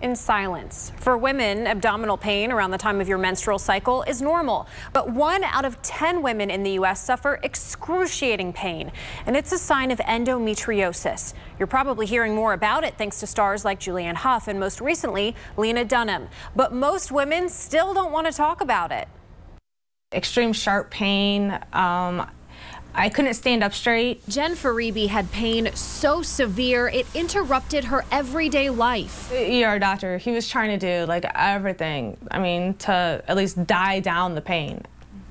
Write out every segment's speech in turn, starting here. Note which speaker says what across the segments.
Speaker 1: in silence. For women, abdominal pain around the time of your menstrual cycle is normal, but 1 out of 10 women in the U.S. suffer excruciating pain, and it's a sign of endometriosis. You're probably hearing more about it thanks to stars like Julianne Hough and most recently Lena Dunham. But most women still don't want to talk about it.
Speaker 2: Extreme sharp pain. I couldn't stand up straight.
Speaker 1: Jen Faribi had pain so severe it interrupted her everyday life.
Speaker 2: The ER doctor, he was trying to do like everything, to at least die down the pain.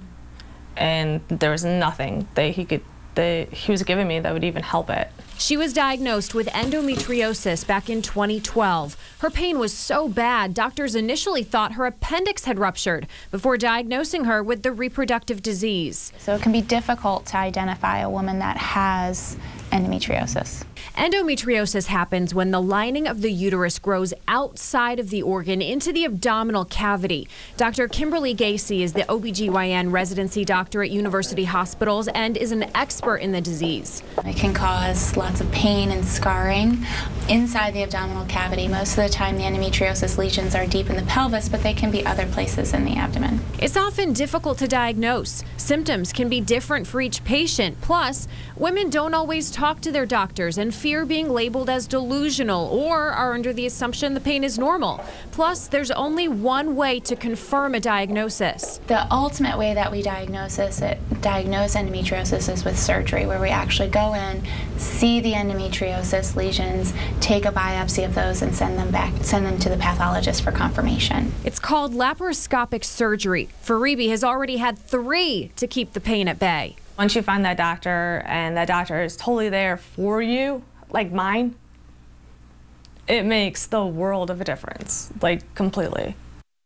Speaker 2: And there was nothing that he was giving me that would even help it.
Speaker 1: She was diagnosed with endometriosis back in 2012. Her pain was so bad, doctors initially thought her appendix had ruptured before diagnosing her with the reproductive disease.
Speaker 3: So it can be difficult to identify a woman that has endometriosis.
Speaker 1: Endometriosis happens when the lining of the uterus grows outside of the organ into the abdominal cavity. Dr. Kimberly Gacy is the OBGYN residency doctor at University Hospitals and is an expert in the disease.
Speaker 3: It can cause lots of pain and scarring inside the abdominal cavity. Most of the time the endometriosis lesions are deep in the pelvis, but they can be other places in the abdomen.
Speaker 1: It's often difficult to diagnose. Symptoms can be different for each patient. Plus, women don't always talk to their doctors and fear being labeled as delusional or are under the assumption the pain is normal. Plus, there's only one way to confirm a diagnosis.
Speaker 3: The ultimate way that we diagnose endometriosis is with surgery, where we actually go in, see the endometriosis lesions, take a biopsy of those, and send them to the pathologist for confirmation.
Speaker 1: It's called laparoscopic surgery. Faribi has already had 3 to keep the pain at bay.
Speaker 2: Once you find that doctor and that doctor is totally there for you, like mine, it makes the world of a difference, like completely.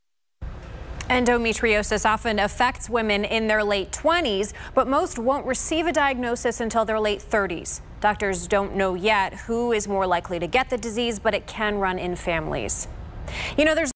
Speaker 1: Endometriosis often affects women in their late 20s, but most won't receive a diagnosis until their late 30s. Doctors don't know yet who is more likely to get the disease, but it can run in families. You know, there's